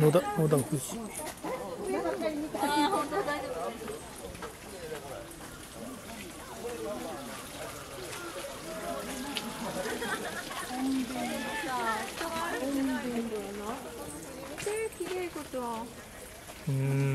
野田富士。 ああ、本当大丈夫。제일 기대했거든.